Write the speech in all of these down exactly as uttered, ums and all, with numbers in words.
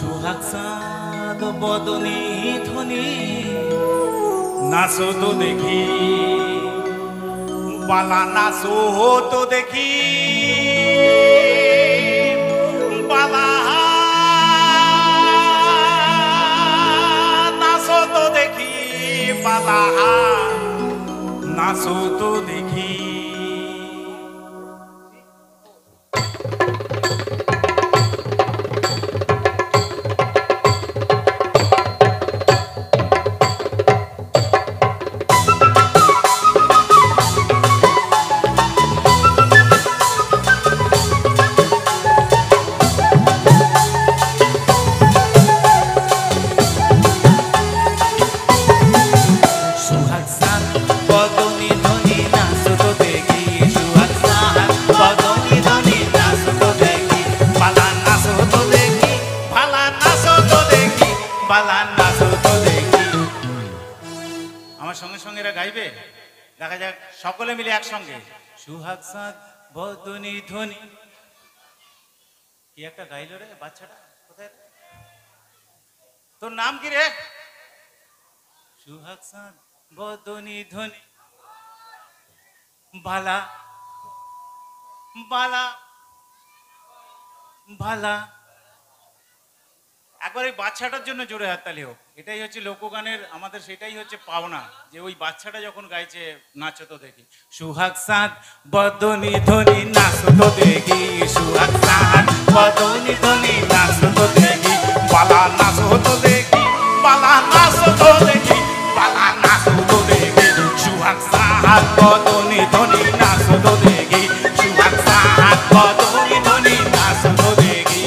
সুহাগ চাঁদ বদনী ধ্বনি নাচো তো দেখি, বালা নাচো তো দেখি, বালা নাচো তো দেখি, বালা নাচো তো দেখি। আমার সঙ্গে সঙ্গে এরা গাইবে, দেখা যাক সকলে মিলে একসঙ্গে। সুহাগ চাঁদ বদনী ধ্বনি, কি একটা গাইলো রে বাচ্চাটা, কোথায় তোর নাম কি রে? সুহাগ চাঁদ বদনী ধ্বনি, বালা বালা বালা। একবার ওই বাচ্চাটার জন্য জোরে হাততালি হোক। এটাই হচ্ছে লোকগানের আমাদের, সেটাই হচ্ছে পাওনা, যে ওই বাচ্চাটা যখন গাইছে নাচো তো দেখি। সুহাগ চাঁদ বদনী ধ্বনি নাচো তো দেখি, সুহাগ চাঁদ বদনী ধ্বনি নাচো তো দেখি, বালা নাচো তো দেখি, বালা নাচো তো দেখি, বালা নাচো তো দেখি। সুহাগ চাঁদ বদনী ধ্বনি নাচো তো দেখি, সুহাগ চাঁদ বদনী ধ্বনি নাচো তো দেখি।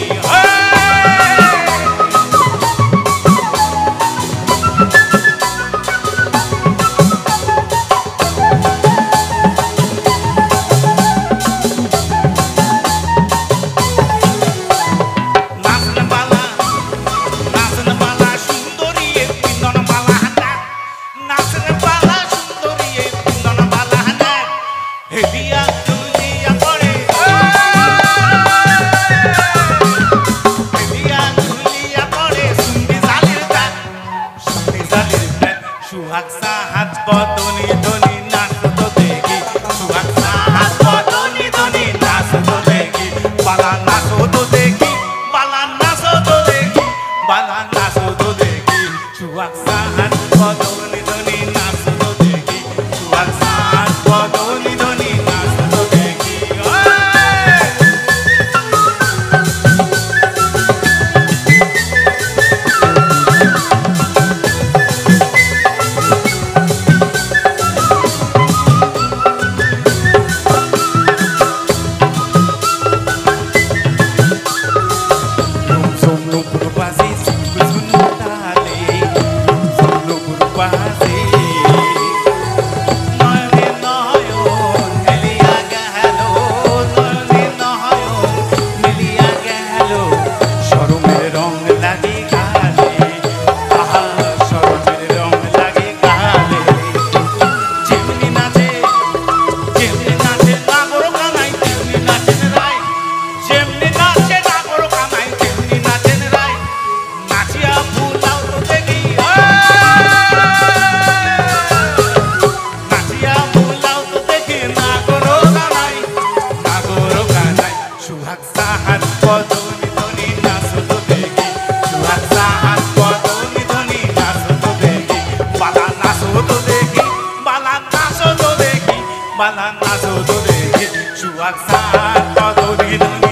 সুহাগ চাঁদ বদনী ধ্বনি নাচো তো দেখি, সুহাগ চাঁদ বদনী ধ্বনি নাচো তো দেখি, বালা নাচো তো দেখি, বালা নাচো তো দেখি, বালা নাচো তো দেখি। সুহাগ চাঁদ বদনী ধ্বনি নাচো তো দেখি, সুহাগ চাঁদ বদনী ধ্বনি নাচো তো দেখি। সুহাগ চাঁদ বদনী ধ্বনি নাচো তো দেখি, সুহাগ চাঁদ বদনী ধ্বনি নাচো তো দেখি, বালা নাচো তো দেখি, বালা নাচো তো দেখি, বালা নাচো তো দেখি। সুহাগ চাঁদ বদনী ধ্বনি